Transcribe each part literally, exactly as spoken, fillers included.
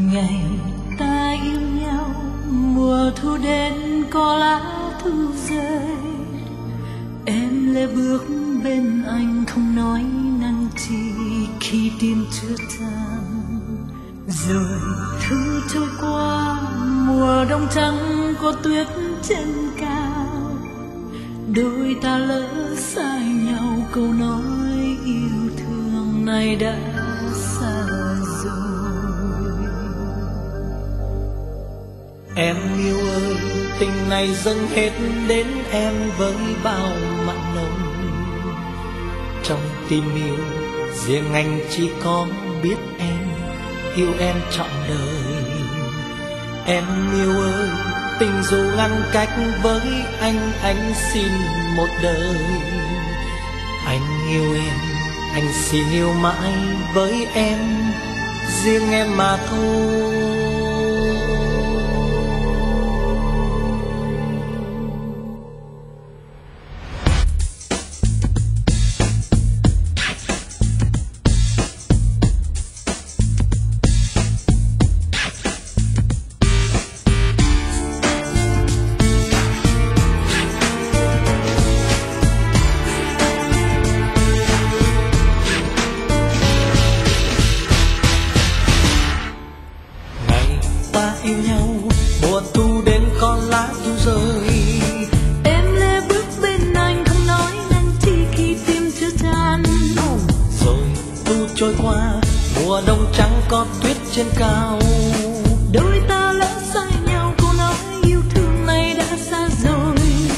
ngày ta yêu nhau, mùa thu đến có lá thu rơi, em lê bước bên anh không nói năng chi khi tim chưa tan. Rồi thu trôi qua, mùa đông trắng có tuyết trên cao, đôi ta lỡ xa nhau, câu nói yêu thương này đã xa rồi. Em yêu ơi, tình này dâng hết đến em với bao mặn nồng. Trong tim yêu riêng anh chỉ có biết em, yêu em trọn đời. Em yêu ơi, tình dù ngăn cách với anh, anh xin một đời. Anh yêu em, anh xin yêu mãi với em, riêng em mà thôi. Yêu nhau, mùa thu đến con lá thu rơi, em lê bước bên anh không nói năng chi khi tim chưa tan. rồi thu trôi qua, mùa đông trắng có tuyết trên cao, đôi ta lỡ xa nhau, câu nói yêu thương này đã xa rồi.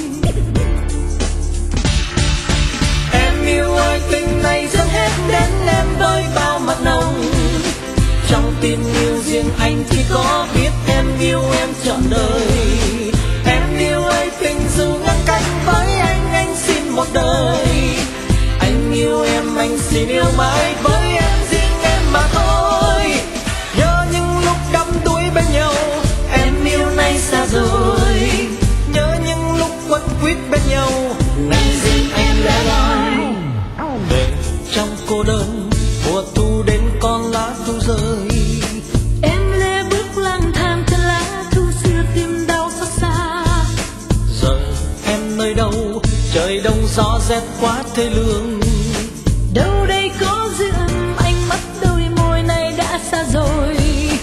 Em yêu ơi, tình này dâng hết đến em với bao mặn nồng. Trong tim yêu riêng anh chỉ có biết em, yêu em trọn đời. Em yêu ơi, tình dù ngăn cách với anh, anh xin một đời. Anh yêu em, anh xin yêu mãi với em, riêng em mà thôi. Nhớ những lúc đắm đuối bên nhau, em yêu nay xa rồi. Nhớ những lúc quấn quýt bên nhau, nay riêng em lẻ loi. Về trong cô đơn, mùa thu đến con lá thu rơi, Em lê bước lang thang trên lá thu xưa, tim đau xót xa. giờ em nơi đâu, trời đông gió rét quá thê lương. Đâu đây có dư âm, ánh mắt đôi môi này đã xa rồi.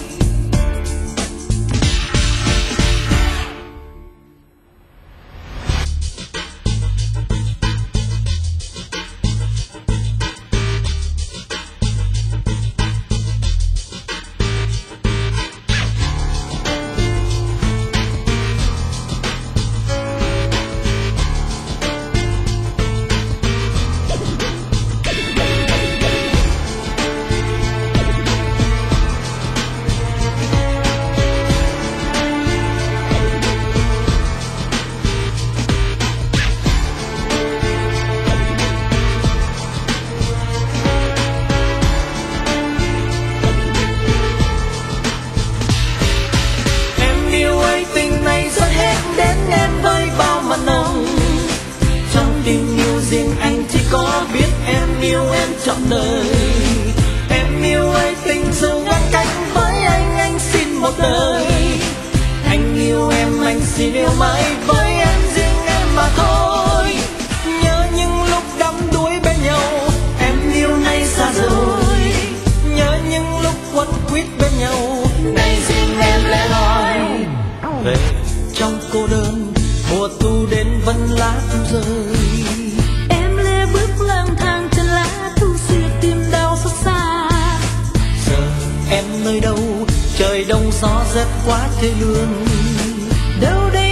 Riêng anh chỉ có biết em, yêu em trọn đời. Em yêu ơi, tình dù ngăn cách với anh, anh xin một đời. Anh yêu em, anh xin yêu mãi với em, riêng em mà thôi. Nhớ những lúc đắm đuối bên nhau, em yêu nay xa rồi. Nhớ những lúc quấn quýt bên nhau, nay riêng em lẻ loi. Về trong cô đơn, mùa thu đến vẫn lá thu rơi, lang thang trên lá thu xưa, tim đau xót xa. giờ em nơi đâu, trời đông gió rét quá thê lương. Đâu đây